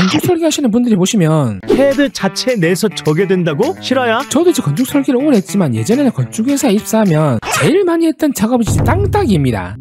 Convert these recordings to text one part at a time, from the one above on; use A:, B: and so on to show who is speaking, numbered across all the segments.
A: 건축 설계하시는 분들이 보시면
B: CAD 자체 내에서 저게 된다고? 실화야?
A: 저도 이제 건축 설계를 오래 했지만 예전에는 건축회사에 입사하면 제일 많이 했던 작업이 진짜 땅따기입니다.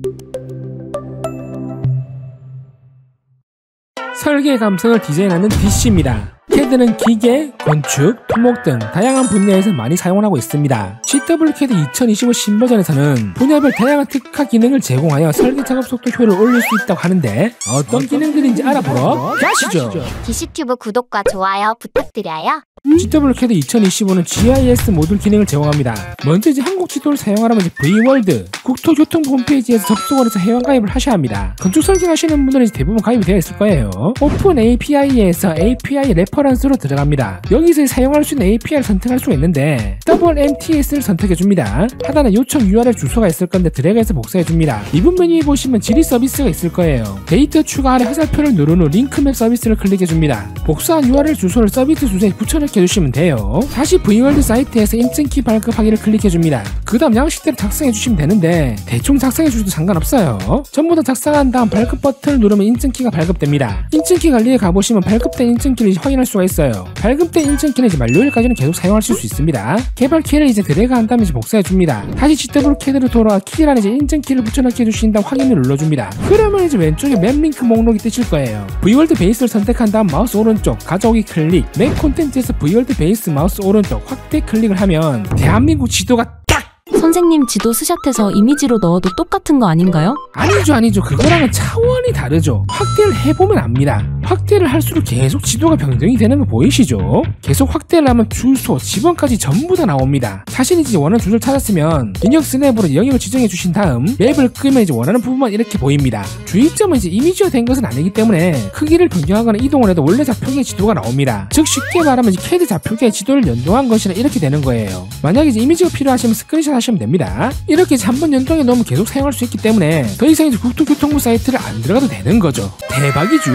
A: 설계의 감성을 디자인하는 DC입니다. CAD는 기계, 건축, 토목 등 다양한 분야에서 많이 사용하고 있습니다. GWCAD 2025 신버전에서는 분야별 다양한 특화 기능을 제공하여 설계 작업 속도 효율을 올릴 수 있다고 하는데 어떤 기능들인지 알아보러 가시죠.
C: DC튜브 구독과 좋아요 부탁드려요.
A: GWCAD 2025는 GIS 모듈 기능을 제공합니다. 먼저 이제 한국 지도를 사용하려면 이제 V월드 국토교통부 홈페이지에서 접속을 해서 회원 가입을 하셔야 합니다. 건축 설계하시는 분들은 이제 대부분 가입이 되어 있을 거예요. 오픈 API에서 API 레퍼런스로 들어갑니다. 여기서 사용할 수 있는 API를 선택할 수가 있는데 WMTS를 선택해줍니다. 하단에 요청 URL 주소가 있을 건데 드래그해서 복사해줍니다. 이분 메뉴에 보시면 질의 서비스가 있을 거예요. 데이터 추가 아래 화살표를 누른 후 링크맵 서비스를 클릭해줍니다. 복사한 URL 주소를 서비스 주소에 붙여넣기 해주시면 돼요. 다시 V월드 사이트에서 인증키 발급하기를 클릭해줍니다. 그 다음 양식대로 작성해주시면 되는데 대충 작성해주셔도 상관없어요. 전부 다 작성한 다음 발급 버튼을 누르면 인증키가 발급됩니다. 인증키 관리에 가보시면 발급된 인증키를 확인할 수가 있어요. 발급된 인증키는 이제 만료일까지는 계속 사용하실 수 있습니다. 개발 키를 이제 드래그한 다음에 이제 복사해줍니다. 다시 GWCAD로 돌아와 키란에 이제 인증키를 붙여넣기 해주신 다음 확인을 눌러줍니다. 그러면 이제 왼쪽에 맵 링크 목록이 뜨실 거예요. V월드 베이스를 선택한 다음 마우스 오른쪽 가져오기 클릭, 맵 콘텐츠에서 V월드 베이스 마우스 오른쪽 확대 클릭을 하면 대한민국 지도가 딱!
D: 선생님 지도 스샷해서 이미지로 넣어도 똑같은 거 아닌가요?
A: 아니죠. 그거랑은 차원이 다르죠. 확대를 해보면 압니다. 확대를 할수록 계속 지도가 변경이 되는 거 보이시죠? 계속 확대를 하면 주소, 지번까지 전부 다 나옵니다. 자신이 이제 원하는 주소를 찾았으면 인역 스냅으로 영역을 지정해 주신 다음 맵을 끄면 이제 원하는 부분만 이렇게 보입니다. 주의점은 이제 이미지화 된 것은 아니기 때문에 크기를 변경하거나 이동을 해도 원래 좌표계의 지도가 나옵니다. 즉 쉽게 말하면 이제 CAD 좌표계의 지도를 연동한 것이라 이렇게 되는 거예요. 만약에 이제 이미지가 필요하시면 스크린샷 하시면 됩니다. 이렇게 이제 한번 연동해 놓으면 계속 사용할 수 있기 때문에 더 이상 이제 국토교통부 사이트를 안 들어가도 되는 거죠. 대박이죠?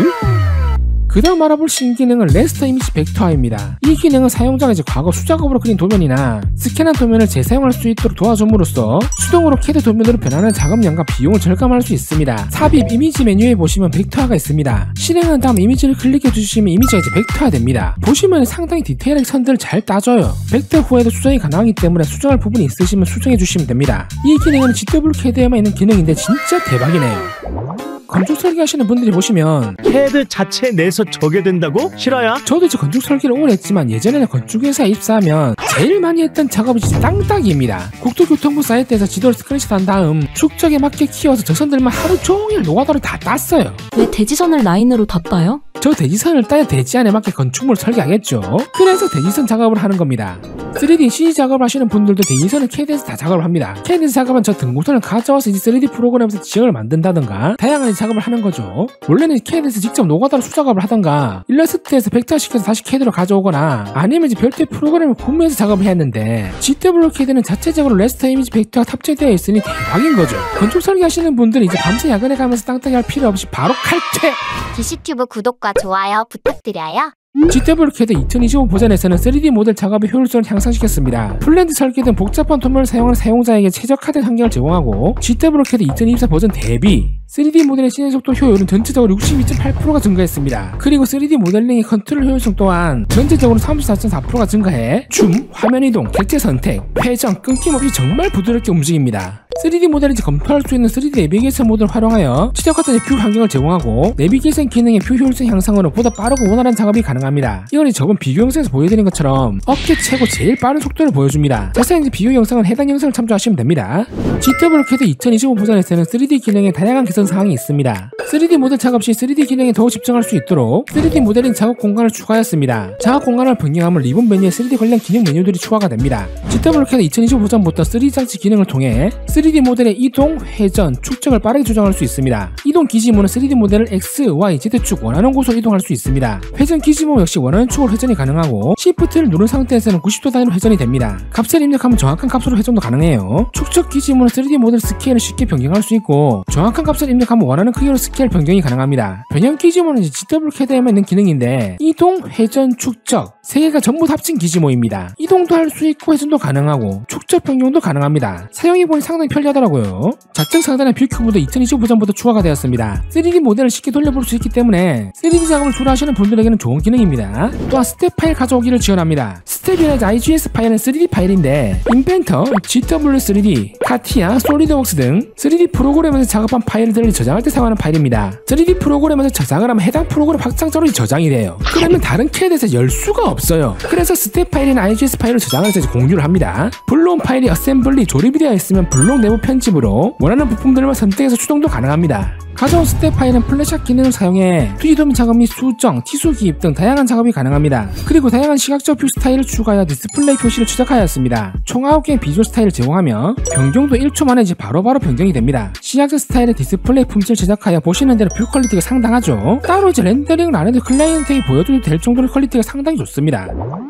A: 그 다음 알아볼 신기능은 레스터 이미지 벡터화입니다. 이 기능은 사용자가 이제 과거 수작업으로 그린 도면이나 스캔한 도면을 재사용할 수 있도록 도와줌으로써 수동으로 CAD 도면으로 변하는 작업량과 비용을 절감할 수 있습니다. 삽입 이미지 메뉴에 보시면 벡터화가 있습니다. 실행한 다음 이미지를 클릭해 주시면 이미지가 이제 벡터화 됩니다. 보시면 상당히 디테일하게 선들을 잘 따줘요. 벡터 후에도 수정이 가능하기 때문에 수정할 부분이 있으시면 수정해 주시면 됩니다. 이 기능은 GWCAD에만 있는 기능인데 진짜 대박이네요. 건축 설계하시는 분들이 보시면
B: CAD 자체 내에서 저게 된다고? 실화야?
A: 저도 이제 건축 설계를 오래 했지만 예전에는 건축회사에 입사하면 제일 많이 했던 작업이 진짜 땅따기입니다. 국토교통부 사이트에서 지도를 스크린샷한 다음 축적에 맞게 키워서 저 선들만 하루 종일 노가다를 다 땄어요.
D: 왜 대지선을 라인으로 다 따요?
A: 저 대지선을 따야 대지안에 맞게 건축물을 설계하겠죠. 그래서 대지선 작업을 하는 겁니다. 3D CG 작업을 하시는 분들도 대지선을 CAD에서 다 작업을 합니다. CAD에서 작업한 저 등고선을 가져와서 이제 3D 프로그램에서 지형을 만든다던가 다양한 작업을 하는 거죠. 원래는 CAD에서 직접 노가다로 수작업을 하던가 일러스트에서 벡터화시켜서 다시 CAD로 가져오거나 아니면 이제 별도의 프로그램을 구매해서 작업을 해야 했는데 GWCAD는 자체적으로 레스터 이미지 벡터가 탑재되어 있으니 대박인 거죠. 건축 설계하시는 분들은 이제 밤새 야근에 가면서 땅따기 할 필요 없이 바로 칼퇴!
C: DC튜브 구독과 좋아요 부탁드려요.
A: GWCAD 2025 버전에서는 3D 모델 작업의 효율성을 향상시켰습니다. 플랜드 설계 등 복잡한 도면을 사용하는 사용자에게 최적화된 환경을 제공하고 GWCAD 2024 버전 대비 3D 모델의 진행 속도 효율은 전체적으로 62.8%가 증가했습니다. 그리고 3D 모델링의 컨트롤 효율성 또한 전체적으로 34.4%가 증가해 줌, 화면 이동, 객체 선택, 회전, 끊김없이 정말 부드럽게 움직입니다. 3D 모델을 검토할 수 있는 3D 내비게이션 모드를 활용하여 최적화된 뷰 환경을 제공하고 내비게이션 기능의 뷰 효율성 향상으로 보다 빠르고 원활한 작업이 가능합니다. 이건 저번 비교 영상에서 보여드린 것처럼 업계 최고 제일 빠른 속도를 보여줍니다. 자세한 비교 영상은 해당 영상을 참조하시면 됩니다. GWCAD 2025 버전에서는 3D 기능에 다양한 개선 사항이 있습니다. 3D 모델 작업 시 3D 기능에 더욱 집중할 수 있도록 3D 모델링 작업 공간을 추가하였습니다. 작업 공간을 변경하면 리본 메뉴에 3D 관련 기능 메뉴들이 추가가 됩니다. GWCAD 2025 버전부터 3D 장치 기능을 통해 3D 모델의 이동, 회전, 축적을 빠르게 조정할 수 있습니다. 이동 기지모는 3D 모델을 X, Y, Z축 원하는 곳으로 이동할 수 있습니다. 회전 기지모 역시 원하는 축으로 회전이 가능하고 Shift를 누른 상태에서는 90도 단위로 회전이 됩니다. 값을 입력하면 정확한 값으로 회전도 가능해요. 축적 기지모는 3D 모델 스케일을 쉽게 변경할 수 있고 정확한 값을 입력하면 원하는 크기로 스케일 변경이 가능합니다. 변형 기지모는 GWCAD에만 있는 기능인데 이동, 회전, 축적 3개가 전부 합친 기지모입니다. 이동도 할 수 있고 회전도 가능하고 축적 변경도 가능합니다. 사용해보니 상당히 편리하더라고요. 좌측 상단의 뷰 큐브도 2025 버전부터 추가가 되었습니다. 3D 모델을 쉽게 돌려볼 수 있기 때문에 3D 작업을 주로 하시는 분들에게는 좋은 기능입니다. 또한 스텝 파일 가져오기를 지원합니다. 스텝이나 IGS 파일은 3D 파일인데 인벤터, GW3D, 카티아, 솔리드웍스 등 3D 프로그램에서 작업한 파일들을 저장할 때 사용하는 파일입니다. 3D 프로그램에서 저장을 하면 해당 프로그램 확장자로 저장이 돼요. 그러면 다른 CAD에서 열 수가 없어요. 그래서 스텝 파일이나 IGS 파일을 저장을 해서 공유를 합니다. 블록 파일이 어셈블리, 조립이 되어 있으면 블록 내부 편집으로 원하는 부품들만 선택해서 추동도 가능합니다. 가져온 스텝 파일은 플래시업 기능을 사용해 2D 도면 작업 및 수정, 티수 기입 등 다양한 작업이 가능합니다. 그리고 다양한 시각적 뷰 스타일을 추가하여 디스플레이 표시를 추적하였습니다. 총 9개의 비주얼 스타일을 제공하며 변경도 1초 만에 바로바로 변경이 됩니다. 시각적 스타일의 디스플레이 품질을 제작하여 보시는 대로 뷰 퀄리티가 상당하죠. 따로 렌더링을 안 해도 클라이언트에게 보여줘도 될 정도로 퀄리티가 상당히 좋습니다.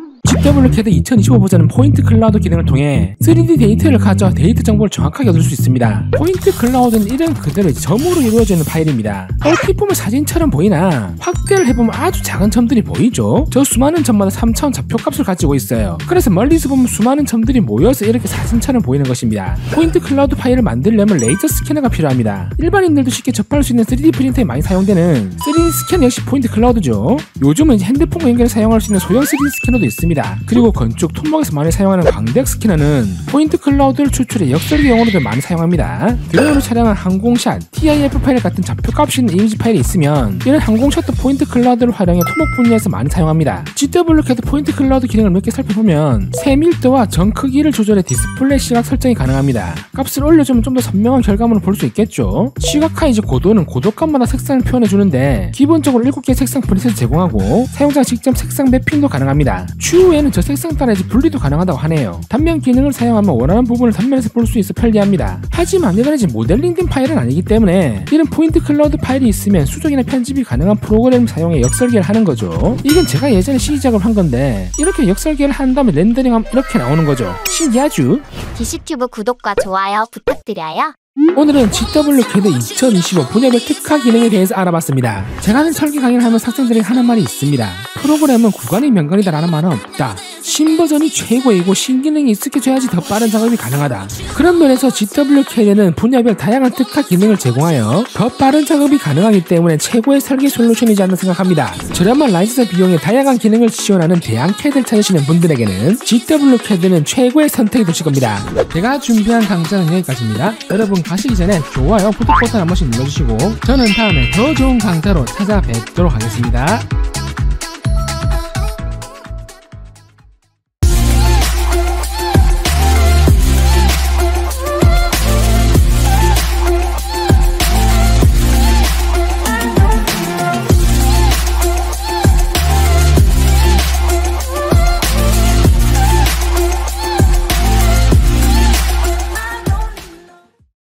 A: GWCAD 2025 버전은 포인트 클라우드 기능을 통해 3D 데이터를 가져 데이터 정보를 정확하게 얻을 수 있습니다. 포인트 클라우드는 이름 그대로 점으로 이루어지는 파일입니다. 얼핏 보면 사진처럼 보이나 확대를 해보면 아주 작은 점들이 보이죠? 저 수많은 점마다 3차원 좌표값을 가지고 있어요. 그래서 멀리서 보면 수많은 점들이 모여서 이렇게 사진처럼 보이는 것입니다. 포인트 클라우드 파일을 만들려면 레이저 스캐너가 필요합니다. 일반인들도 쉽게 접할 수 있는 3D 프린터에 많이 사용되는 3D 스캐너 역시 포인트 클라우드죠. 요즘은 핸드폰과 연결해 사용할 수 있는 소형 3D 스캐너도 있습니다. 그리고 건축, 토목에서 많이 사용하는 광대역 스캐너는 포인트 클라우드를 추출해 역설계용으로도 많이 사용합니다. 드론으로 촬영한 항공샷, TIF 파일 같은 좌표값이 있는 이미지 파일이 있으면 이런 항공샷도 포인트 클라우드를 활용해 토목 분야에서 많이 사용합니다. GWCAD 포인트 클라우드 기능을 몇 개 살펴보면 세밀도와 정 크기를 조절해 디스플레이 시각 설정이 가능합니다. 값을 올려주면 좀 더 선명한 결과물을 볼 수 있겠죠. 시각화 고도는 고도값마다 색상을 표현해주는데 기본적으로 7개의 색상 프리셋을 제공하고 사용자 직접 색상 매핑도 가능합니다. 추후에는 저 색상 따라 분리도 가능하다고 하네요. 단면 기능을 사용하면 원하는 부분을 단면에서 볼 수 있어 편리합니다. 하지만 이건 모델링된 파일은 아니기 때문에 이런 포인트 클라우드 파일이 있으면 수정이나 편집이 가능한 프로그램을 사용해 역설계를 하는 거죠. 이건 제가 예전에 시작을 한 건데 이렇게 역설계를 한 다음에 렌더링하면 이렇게 나오는 거죠. 신기하죠?
C: DC튜브 구독과 좋아요 부탁드려요.
A: 오늘은 GWCAD 2025 분야별 특화 기능에 대해서 알아봤습니다. 제가 하는 설계 강의를 하면서 학생들에게 하는 말이 있습니다. 프로그램은 구간이 명간이다 라는 말은 없다. 신버전이 최고이고 신기능이 익숙해져야지 더 빠른 작업이 가능하다. 그런 면에서 GWCAD는 분야별 다양한 특화 기능을 제공하여 더 빠른 작업이 가능하기 때문에 최고의 설계 솔루션이지 않나 생각합니다. 저렴한 라이센스 비용에 다양한 기능을 지원하는 대안 CAD를 찾으시는 분들에게는 GWCAD는 최고의 선택이 되실 겁니다. 제가 준비한 강좌는 여기까지입니다. 여러분 가시기 전에 좋아요, 구독 버튼 한 번씩 눌러주시고 저는 다음에 더 좋은 강좌로 찾아뵙도록 하겠습니다.